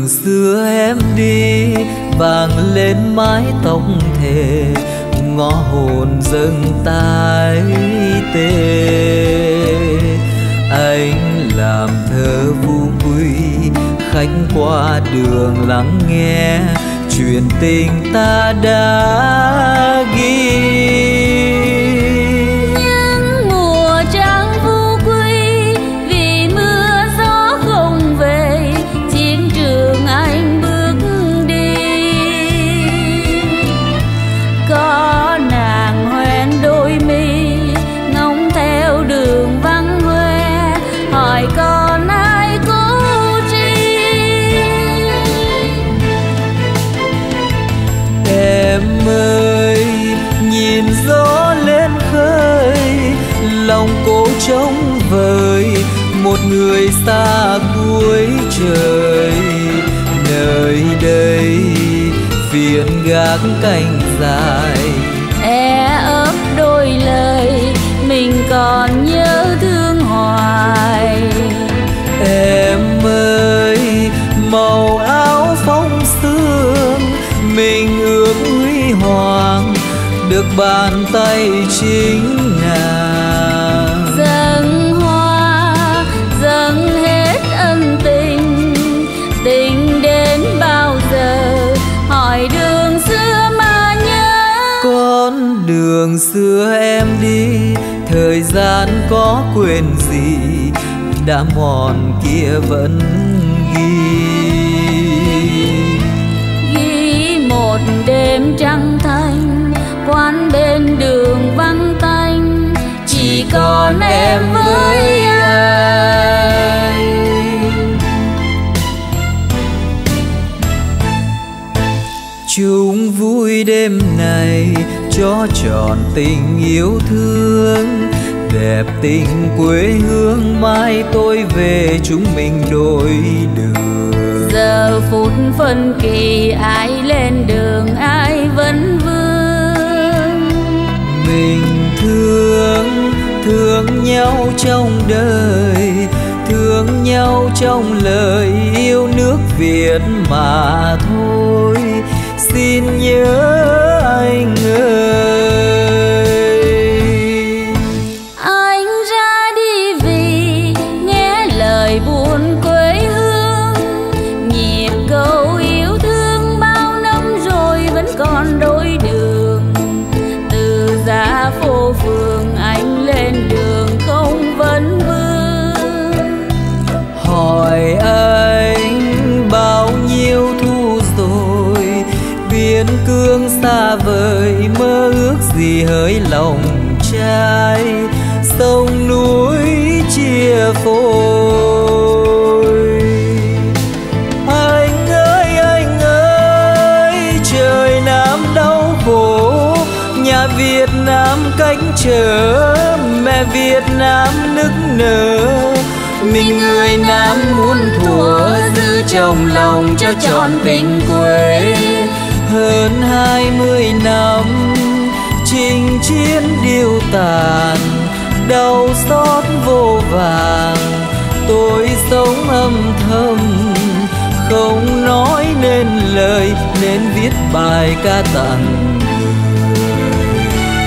đường xưa em đi vàng lên mái tóc thề, ngõ hồn dâng tái tê. Anh làm thơ vu quy, khách qua đường lắng nghe chuyện tình ta đã ghi. Những mùa trăng vu quy, vì mưa gió không về, chiến trường anh bước đi. Có nàng hoen đôi mi, ngóng theo đường vắng hoe, hỏi còn ai cố chi. Em ơi nhìn gió lên khơi, lòng cô trống vời một người xa cuối trời. Nơi đây phiền gác cánh dài, E ấp đôi lời mình còn nhớ thương hoài. em ơi màu áo phong sương mình ước huy hoàng, được bàn tay chính nàng. Dâng hoa dâng hết ân tình, tình đến bao giờ hỏi đường xưa mà nhớ. Con đường xưa em đi, thời gian có quên gì, đã mòn kia vẫn ghi. Ghi một đêm trăng thanh, quán bên đường vắng tanh, chỉ còn em với anh. Chung vui đêm này cho tròn tình yêu thương, đẹp tình quê hương mai tôi về chúng mình đôi đường. Giờ phút phân kỳ ai lên đường ai vẫn vương. Mình thương nhau trong đời, thương nhau trong lời yêu nước Việt mà thôi. Xin nhớ anh ơi. Anh ra đi vì nghe lời buồn quê hương, nhịp câu yêu thương bao năm rồi vẫn còn đôi đường. Từ ra phố phường anh lên đường không vấn vương. Hỏi anh bao nhiêu thu rồi, biên cương xa vời mơ ước gì hỡi lòng trai, sông núi chia phôi. Anh ơi trời Nam đau khổ, nhà Việt Nam cách trở, mẹ Việt Nam nức nở. Mình người Nam muốn thủa giữ trong lòng cho trọn tình quê. Hơn 20 năm chinh chiến điêu tàn, đau xót vô vàn, tôi sống âm thầm không nói nên lời, nên viết bài ca tặng người.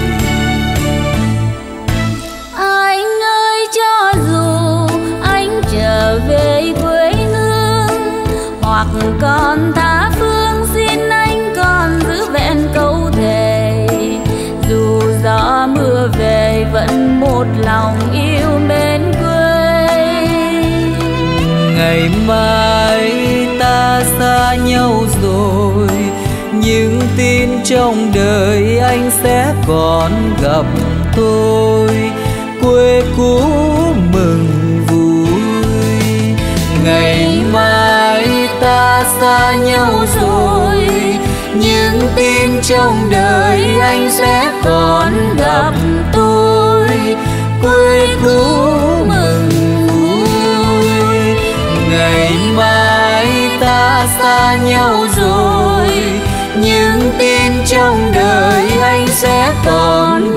Anh ơi cho dù anh trở về quê hương, hoặc còn tha phương, xin anh còn giữ vẹn câu thề. Dù gió mưa về vẫn một lòng yêu mến quê. Ngày mai ta xa nhau rồi, nhưng tin trong đời anh sẽ còn gặp tôi. Quê cũ mừng vui, ngày mai ta xa nhau rồi, nhưng tin trong đời anh sẽ còn gặp tôi. Quê cũ mừng vui, ngày mai ta xa nhau rồi, nhưng tin trong đời anh sẽ còn